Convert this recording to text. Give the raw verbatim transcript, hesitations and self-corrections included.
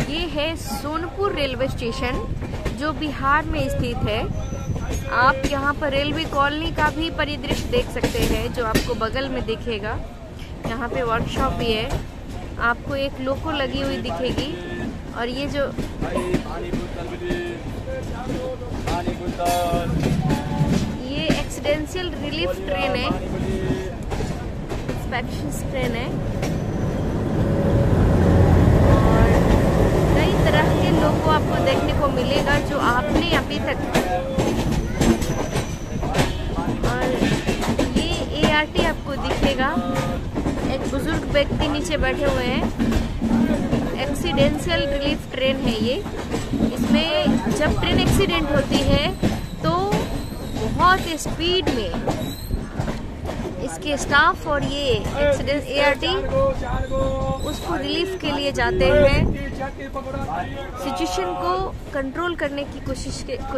ये है Sonpur railway station जो बिहार में स्थित है। आप यहाँ पर रेलवे कॉलोनी का भी परिदृश्य देख सकते हैं जो आपको बगल में दिखेगा। यहाँ पे वर्कशॉप भी है, आपको एक लोको लगी हुई दिखेगी। और ये जो ये एक्सीडेंशियल रिलीफ ट्रेन है, इंस्पेक्शन ट्रेन है। और कई तरह के लोगों आपको देखने को मिलेगा जो आपने अभी तक। और ये ए आर टी आपको दिखेगा, एक बुजुर्ग व्यक्ति नीचे बैठे हुए हैं। एक्सीडेंशियल रिलीफ ट्रेन है ये। इसमें जब ट्रेन एक्सीडेंट होती है तो बहुत स्पीड में इसके स्टाफ और ये एक्सीडेंट ए आर टी उसको रिलीफ के लिए जाते हैं, सिचुएशन को कंट्रोल करने की कोशिश के